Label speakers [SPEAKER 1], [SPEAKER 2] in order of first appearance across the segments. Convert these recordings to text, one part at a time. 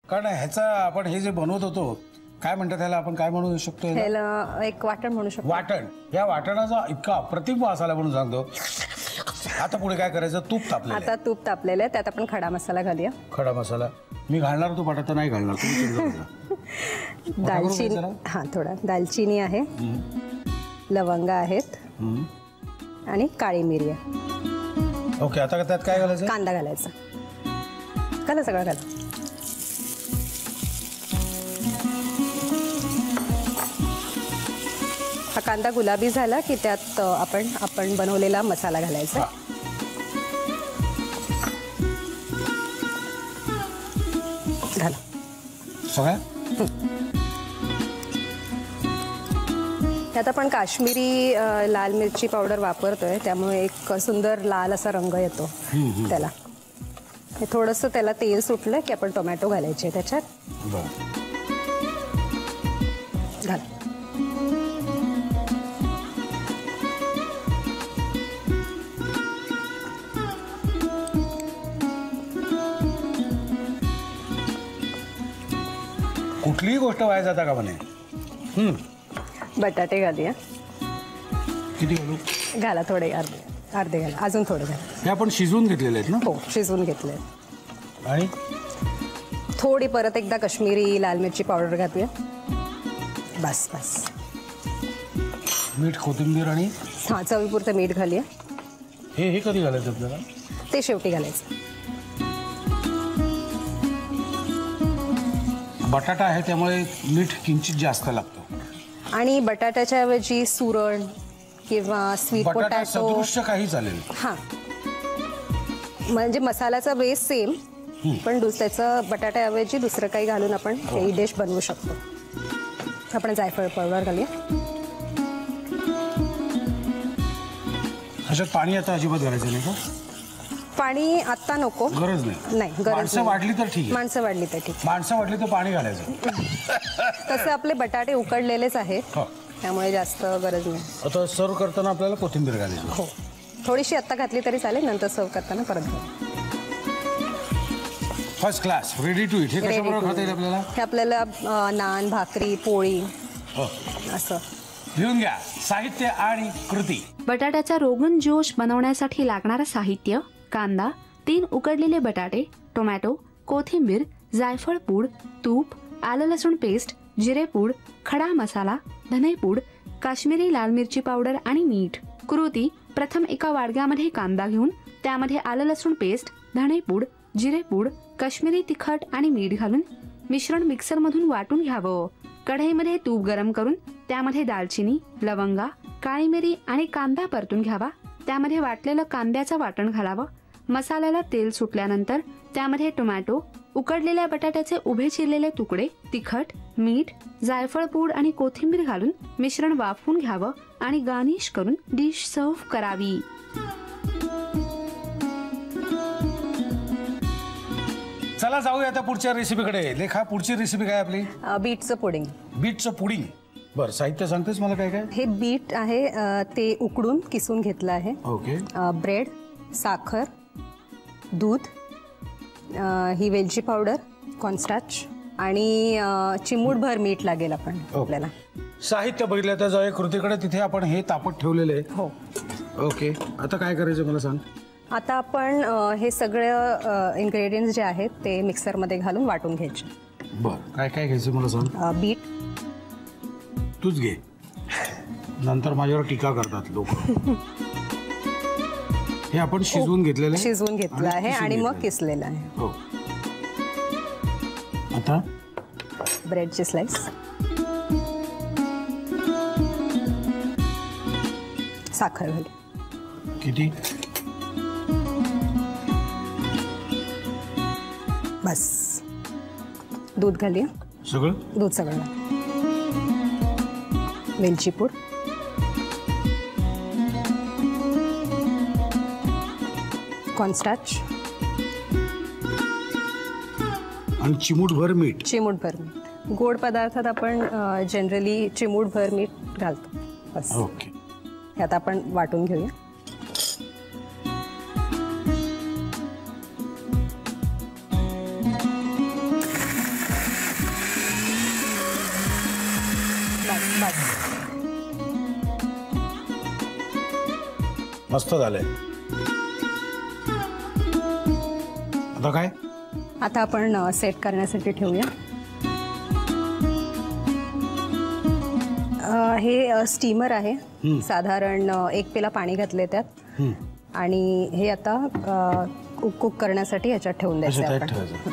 [SPEAKER 1] कारण ह्याचा आपण हे जे बनवत होतो काय म्हणतात त्याला, आपण काय म्हणू शकतो
[SPEAKER 2] ह्याला? एक वाटण म्हणू शकतो.
[SPEAKER 1] वाटण. या वाटणाचा इतका अप्रतिम वास आला म्हणून सांगतो. आता पुढे काय करायचं? तूप तापलेलं.
[SPEAKER 2] आता तूप तापलेलं आहे, त्यात आपण खडा मसाला घालूया.
[SPEAKER 1] खडा मसाला मी घालणार होतो, बटाटा नाही घालणार. तुम्ही
[SPEAKER 2] दालचिनी, हा थोडा दालचिनी आहे, लवंग आहेत आणि काळी मिरी आहे.
[SPEAKER 1] ओके. आता त्यात काय घालायचं?
[SPEAKER 2] कांदा घालायचा. घाला सगळं घाला. हा कांदा गुलाबी झाला की त्यात आपण बनवलेला मसाला घालायचा. घाला
[SPEAKER 1] सगळं.
[SPEAKER 2] त्यात आपण काश्मीरी लाल मिरची पावडर वापरतोय, त्यामुळे एक सुंदर लाल असा रंग येतो त्याला. हे थोडंसं त्याला तेल सुटलं की आपण टोमॅटो घालायचे त्याच्यात. घाला.
[SPEAKER 1] कुठलीही गोष्ट वाया जाता का म्हणे.
[SPEAKER 2] बटाटे घालूया.
[SPEAKER 1] किती घालू?
[SPEAKER 2] घाला थोडे, अर्धे घाला. अजून थोडे घाला.
[SPEAKER 1] हे आपण शिजवून घेतलेले आहेत ना?
[SPEAKER 2] हो, शिजवून घेतले.
[SPEAKER 1] आणि
[SPEAKER 2] थोडी परत एकदा काश्मीरी लाल मिरची पावडर घालूया. बस बस.
[SPEAKER 1] मीठ, कोथिंबीर आणि
[SPEAKER 2] चवीपुरतं मीठ घालूया.
[SPEAKER 1] हे कधी घालायचं आपल्याला?
[SPEAKER 2] ते शेवटी घालायचं.
[SPEAKER 1] बटाटा आहे त्यामुळे मीठ किंचित जास्त लागतं.
[SPEAKER 2] आणि बटाट्याच्या ऐवजी सुरण किंवा स्वीट पोटॅटो
[SPEAKER 1] सदृश्य काही चालेल.
[SPEAKER 2] हां, म्हणजे मसाल्याचा बेस सेम, पण त्याचं बटाट्याऐवजी दुसरं काही घालून आपण ही डिश बनवू शकतो. आपण जायफळ पावडर घालूया.
[SPEAKER 1] ह्याच्यात पाणी आता अजिबात घालायचं नाही का?
[SPEAKER 2] पाणी आत्ता नको.
[SPEAKER 1] गरज नाही.
[SPEAKER 2] नाही गरज.
[SPEAKER 1] माणसं वाढली तर ठीक आहे.
[SPEAKER 2] माणसं वाढली तर ठीक.
[SPEAKER 1] माणसं वाढली तर पाणी घालायचं.
[SPEAKER 2] तसे आपले बटाटे उकडलेलेच आहेत, त्यामुळे जास्त गरज नाही.
[SPEAKER 1] आता सर्व करताना आपल्याला कोथिंबीर घालायची.
[SPEAKER 2] हो, थोडीशी आत्ता घातली तरी चालेल, नंतर सर्व करताना परत घालू.
[SPEAKER 1] First class, ready to eat. हे कशाबरोबर खाता येईल आपल्याला?
[SPEAKER 2] हे आपल्याला नान, भाकरी, पोळी असं.
[SPEAKER 1] लिहून घ्या साहित्य आणि कृती.
[SPEAKER 3] बटाट्याचा रोगन जोश बनवण्यासाठी लागणारं साहित्य: कांदा, 3 उकडलेले बटाटे, टोमॅटो, कोथिंबीर, जायफळ पूड, तूप, आलं लसूण पेस्ट, जिरेपूड, खडा मसाला, धनेपूड, काश्मीरी लाल मिरची पावडर आणि मीठ. कृती: प्रथम एका वाडग्यामध्ये कांदा घेऊन त्यामध्ये आलं लसूण पेस्ट, धनेपूड, जिरेपूड, काश्मीरी तिखट आणि मीठ घालून मिश्रण मिक्सरमधून वाटून घ्यावं. कढईमध्ये तूप गरम करून त्यामध्ये दालचिनी, लवंगा, काळी मिरी आणि कांदा परतून घ्यावा. त्यामध्ये वाटलेलं कांद्याचं वाटण घालावं. मसाल्याला तेल सुटल्यानंतर त्यामध्ये टोमॅटो, उकडलेल्या बटाट्याचे उभे चिरलेले तुकडे, तिखट, मीठ, जायफळ पूड आणि कोथिंबीर घालून मिश्रण वाफवून घ्यावं आणि गार्निश करून डिश सर्व्ह करावी.
[SPEAKER 1] चला जाऊया आता पुढच्या रेसिपीकडे. लेखा, पुढची रेसिपी काय आपली?
[SPEAKER 2] बीटचं पुडिंग.
[SPEAKER 1] बीटचं पुडिंग. बरं, साहित्य सांगतेस मला काय काय?
[SPEAKER 2] हे बीट आहे, ते उकडून किसून घेतलं आहे.
[SPEAKER 1] ओके.
[SPEAKER 2] ब्रेड, साखर, दूध, ही वेलची पावडर, कॉर्नस्टार्च आणि चिमूटभर मीठ लागेल आपण आपल्याला.
[SPEAKER 1] साहित्य बघितलं तर जाऊया कृतीकडे. तिथे आपण हे तापत ठेवलेले आहे.
[SPEAKER 2] हो.
[SPEAKER 1] ओके. आता काय करायचं मला सांग.
[SPEAKER 2] आता आपण हे सगळं इन्ग्रेडियंट्स जे आहेत ते मिक्सरमध्ये घालून वाटून घ्यायचे.
[SPEAKER 1] बरं, काय काय घ्यायचं मला सांग.
[SPEAKER 2] बीट
[SPEAKER 1] तूच घे, नंतर माझ्यावर टीका करतात लोक. हे आपण शिजवून घेतलेलं
[SPEAKER 2] आहे आणि मग किसलेलं आहे.
[SPEAKER 1] हो. आता
[SPEAKER 2] ब्रेडची स्लाइस, साखर घालू.
[SPEAKER 1] किती?
[SPEAKER 2] बस. दूध घालूया.
[SPEAKER 1] सगळं?
[SPEAKER 2] दूध सगळं. वेलची पूड, कॉर्नस्टार्च
[SPEAKER 1] आणि चिमूटभर मीठ.
[SPEAKER 2] चिमूटभर मीठ. गोड पदार्थात आपण जनरली चिमूटभर मीठ घालतो. बस.
[SPEAKER 1] ओके.
[SPEAKER 2] हे आता आपण वाटून घेऊया. बस.
[SPEAKER 1] मस्त झालंय. आता काय?
[SPEAKER 2] आता आपण सेट करण्यासाठी ठेवूया. हे स्टीमर आहे. साधारण 1 पेला पाणी घातले त्यात आणि हे आता कुक करण्यासाठी ह्याच्यात ठेवून द्यायचं आपण.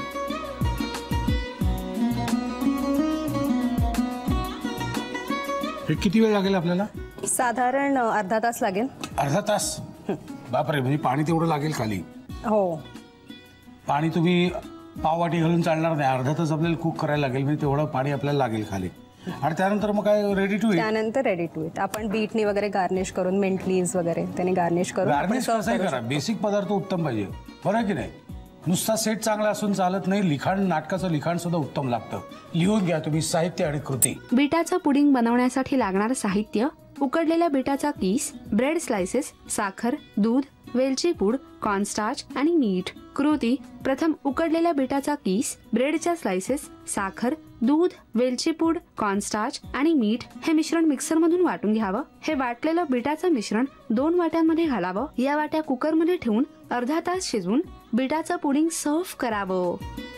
[SPEAKER 1] हे किती वेळ लागेल आपल्याला?
[SPEAKER 2] साधारण अर्धा तास लागेल.
[SPEAKER 1] अर्धा तास? बापरे, म्हणजे पाणी तेवढं लागेल खाली?
[SPEAKER 2] हो.
[SPEAKER 1] पाणी तुम्ही पाववाटी घालून चालणार नाही. अर्धा तास आपल्याला कुक करायला लागेल, म्हणजे तेवढं पाणी आपल्याला लागेल खाली. आणि त्यानंतर मग काय रेडी टू इट?
[SPEAKER 2] त्यानंतर रेडी टू इट. आपण बीटनी वगैरे गार्निश करून, मिंट लीव्स वगैरे त्याने गार्निश करून
[SPEAKER 1] गार्निश कसंही करा, बेसिक पदार्थ उत्तम पाहिजे. बरं की नाही? नुसता सेट चांगला असून चालत नाही. लिखाण, नाटकाचं लिखाण सुद्धा उत्तम लागतं. लिहून घ्या तुम्ही साहित्य आणि कृती.
[SPEAKER 3] बीटाचं पुडिंग बनवण्यासाठी लागणारं साहित्य: उकडलेल्या बीटाचा किस, ब्रेड स्लाइसेस, साखर, दूध, वेलची पूड, कॉर्नस्टार्च आणि मीठ. कृती: प्रथम उकडलेल्या बीटाचा किस, ब्रेडच्या स्लाइसेस, साखर, दूध, वेलची पूड, कॉर्नस्टार्च आणि मीठ हे मिश्रण मिक्सरमधून वाटून घ्यावं. हे वाटलेलं बीटाचं मिश्रण 2 वाट्यांमध्ये घालावं. या वाट्या कुकरमध्ये ठेवून अर्धा तास शिजवून बीटाचं पुडिंग सर्व्ह करावं.